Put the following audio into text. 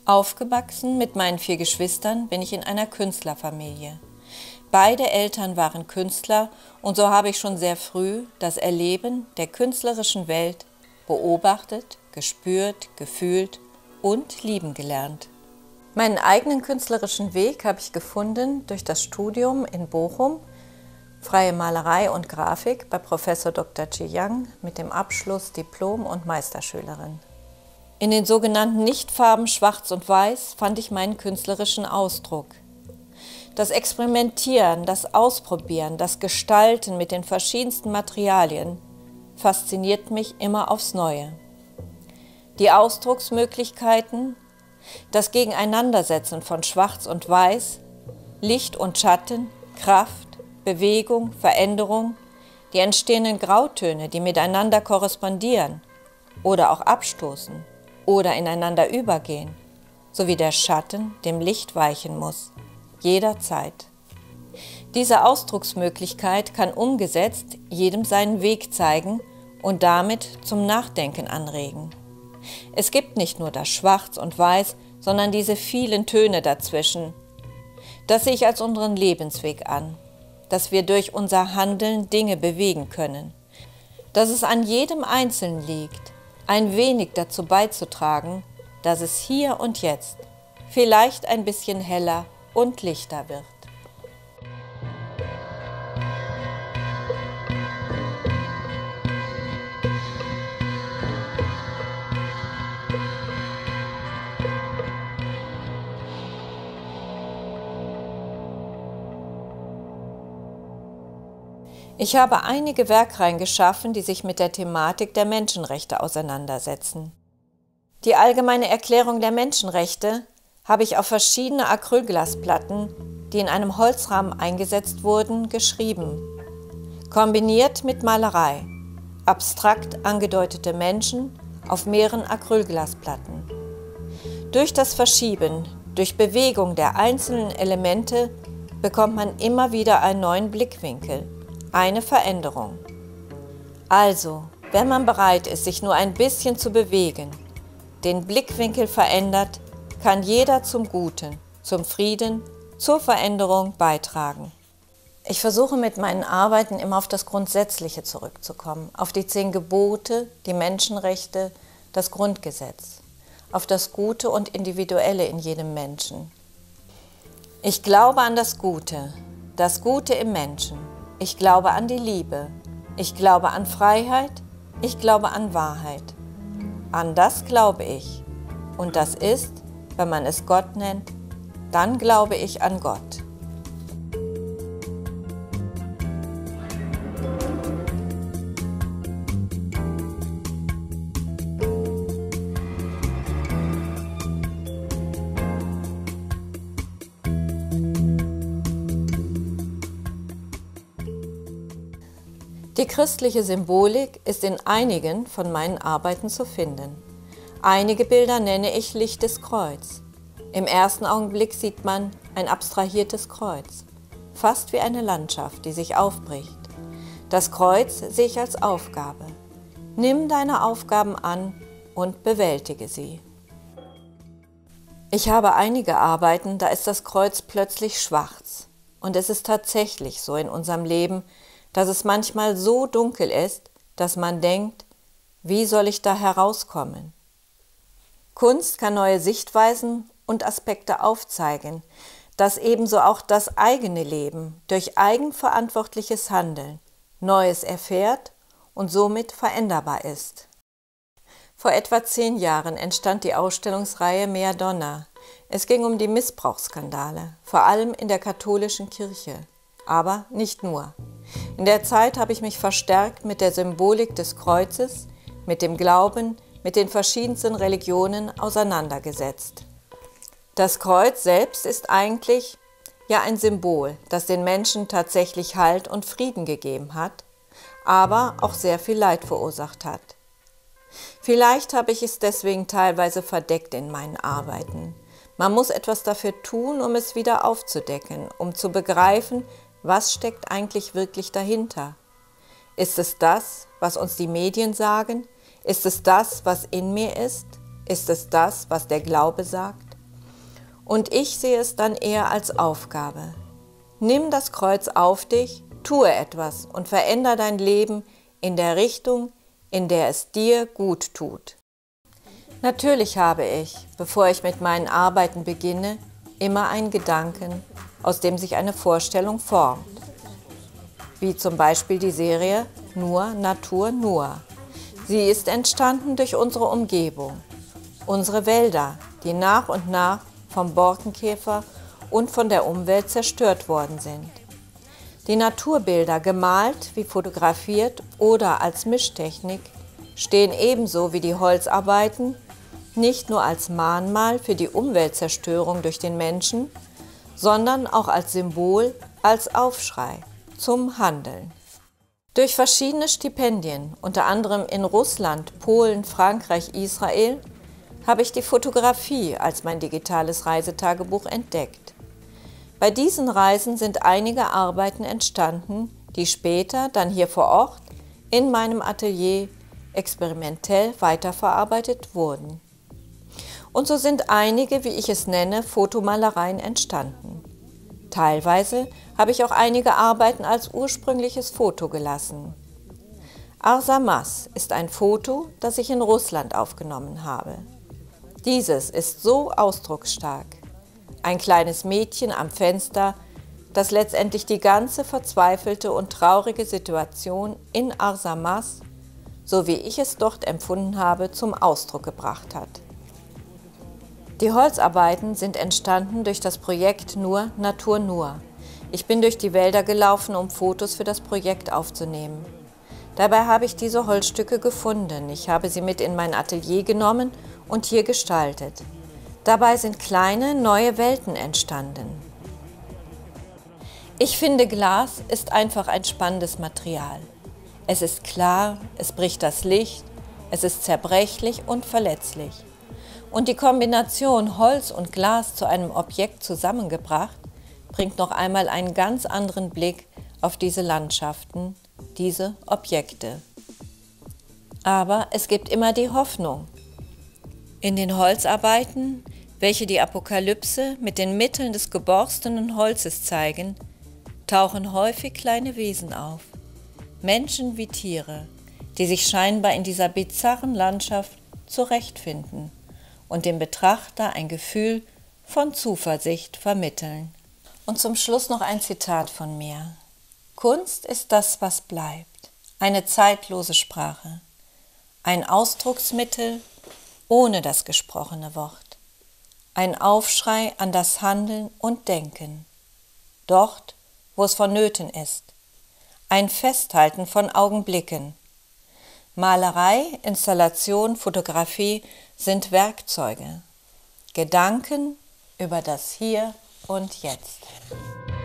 Aufgewachsen mit meinen 4 Geschwistern bin ich in einer Künstlerfamilie. Beide Eltern waren Künstler und so habe ich schon sehr früh das Erleben der künstlerischen Welt beobachtet, gespürt, gefühlt und lieben gelernt. Meinen eigenen künstlerischen Weg habe ich gefunden durch das Studium in Bochum, freie Malerei und Grafik bei Professor Dr. Chi Yang mit dem Abschluss Diplom- und Meisterschülerin. In den sogenannten Nichtfarben Schwarz und Weiß fand ich meinen künstlerischen Ausdruck. Das Experimentieren, das Ausprobieren, das Gestalten mit den verschiedensten Materialien fasziniert mich immer aufs Neue. Die Ausdrucksmöglichkeiten, das Gegeneinandersetzen von Schwarz und Weiß, Licht und Schatten, Kraft, Bewegung, Veränderung, die entstehenden Grautöne, die miteinander korrespondieren oder auch abstoßen oder ineinander übergehen, sowie der Schatten dem Licht weichen muss, jederzeit. Diese Ausdrucksmöglichkeit kann umgesetzt jedem seinen Weg zeigen und damit zum Nachdenken anregen. Es gibt nicht nur das Schwarz und Weiß, sondern diese vielen Töne dazwischen. Das sehe ich als unseren Lebensweg an, dass wir durch unser Handeln Dinge bewegen können, dass es an jedem Einzelnen liegt, ein wenig dazu beizutragen, dass es hier und jetzt vielleicht ein bisschen heller und lichter wird. Ich habe einige Werkreihen geschaffen, die sich mit der Thematik der Menschenrechte auseinandersetzen. Die allgemeine Erklärung der Menschenrechte habe ich auf verschiedene Acrylglasplatten, die in einem Holzrahmen eingesetzt wurden, geschrieben. Kombiniert mit Malerei, abstrakt angedeutete Menschen auf mehreren Acrylglasplatten. Durch das Verschieben, durch Bewegung der einzelnen Elemente bekommt man immer wieder einen neuen Blickwinkel. Eine Veränderung. Also, wenn man bereit ist, sich nur ein bisschen zu bewegen, den Blickwinkel verändert, kann jeder zum Guten, zum Frieden, zur Veränderung beitragen. Ich versuche mit meinen Arbeiten immer auf das Grundsätzliche zurückzukommen, auf die 10 Gebote, die Menschenrechte, das Grundgesetz, auf das Gute und Individuelle in jedem Menschen. Ich glaube an das Gute im Menschen. Ich glaube an die Liebe, ich glaube an Freiheit, ich glaube an Wahrheit. An das glaube ich. Und das ist, wenn man es Gott nennt, dann glaube ich an Gott. Die christliche Symbolik ist in einigen von meinen Arbeiten zu finden. Einige Bilder nenne ich Lichtes Kreuz. Im ersten Augenblick sieht man ein abstrahiertes Kreuz, fast wie eine Landschaft, die sich aufbricht. Das Kreuz sehe ich als Aufgabe. Nimm deine Aufgaben an und bewältige sie. Ich habe einige Arbeiten, da ist das Kreuz plötzlich schwarz. Und es ist tatsächlich so in unserem Leben, dass es manchmal so dunkel ist, dass man denkt, wie soll ich da herauskommen? Kunst kann neue Sichtweisen und Aspekte aufzeigen, dass ebenso auch das eigene Leben durch eigenverantwortliches Handeln Neues erfährt und somit veränderbar ist. Vor etwa 10 Jahren entstand die Ausstellungsreihe Mea Donna. Es ging um die Missbrauchsskandale, vor allem in der katholischen Kirche. Aber nicht nur. In der Zeit habe ich mich verstärkt mit der Symbolik des Kreuzes, mit dem Glauben, mit den verschiedensten Religionen auseinandergesetzt. Das Kreuz selbst ist eigentlich ja ein Symbol, das den Menschen tatsächlich Halt und Frieden gegeben hat, aber auch sehr viel Leid verursacht hat. Vielleicht habe ich es deswegen teilweise verdeckt in meinen Arbeiten. Man muss etwas dafür tun, um es wieder aufzudecken, um zu begreifen, was steckt eigentlich wirklich dahinter? Ist es das, was uns die Medien sagen? Ist es das, was in mir ist? Ist es das, was der Glaube sagt? Und ich sehe es dann eher als Aufgabe. Nimm das Kreuz auf dich, tue etwas und verändere dein Leben in der Richtung, in der es dir gut tut. Natürlich habe ich, bevor ich mit meinen Arbeiten beginne, immer einen Gedanken, aus dem sich eine Vorstellung formt. Wie zum Beispiel die Serie Nur Natur Nur. Sie ist entstanden durch unsere Umgebung, unsere Wälder, die nach und nach vom Borkenkäfer und von der Umwelt zerstört worden sind. Die Naturbilder, gemalt wie fotografiert oder als Mischtechnik, stehen ebenso wie die Holzarbeiten nicht nur als Mahnmal für die Umweltzerstörung durch den Menschen, sondern auch als Symbol, als Aufschrei zum Handeln. Durch verschiedene Stipendien, unter anderem in Russland, Polen, Frankreich, Israel, habe ich die Fotografie als mein digitales Reisetagebuch entdeckt. Bei diesen Reisen sind einige Arbeiten entstanden, die später dann hier vor Ort in meinem Atelier experimentell weiterverarbeitet wurden. Und so sind einige, wie ich es nenne, Fotomalereien entstanden. Teilweise habe ich auch einige Arbeiten als ursprüngliches Foto gelassen. Arsamas ist ein Foto, das ich in Russland aufgenommen habe. Dieses ist so ausdrucksstark. Ein kleines Mädchen am Fenster, das letztendlich die ganze verzweifelte und traurige Situation in Arsamas, so wie ich es dort empfunden habe, zum Ausdruck gebracht hat. Die Holzarbeiten sind entstanden durch das Projekt Nur Natur Nur. Ich bin durch die Wälder gelaufen, um Fotos für das Projekt aufzunehmen. Dabei habe ich diese Holzstücke gefunden. Ich habe sie mit in mein Atelier genommen und hier gestaltet. Dabei sind kleine, neue Welten entstanden. Ich finde, Glas ist einfach ein spannendes Material. Es ist klar, es bricht das Licht, es ist zerbrechlich und verletzlich. Und die Kombination Holz und Glas zu einem Objekt zusammengebracht, bringt noch einmal einen ganz anderen Blick auf diese Landschaften, diese Objekte. Aber es gibt immer die Hoffnung. In den Holzarbeiten, welche die Apokalypse mit den Mitteln des geborstenen Holzes zeigen, tauchen häufig kleine Wesen auf, Menschen wie Tiere, die sich scheinbar in dieser bizarren Landschaft zurechtfinden und dem Betrachter ein Gefühl von Zuversicht vermitteln. Und zum Schluss noch ein Zitat von mir. Kunst ist das, was bleibt, eine zeitlose Sprache, ein Ausdrucksmittel ohne das gesprochene Wort, ein Aufschrei an das Handeln und Denken, dort, wo es vonnöten ist, ein Festhalten von Augenblicken. Malerei, Installation, Fotografie sind Werkzeuge, Gedanken über das Hier und Jetzt.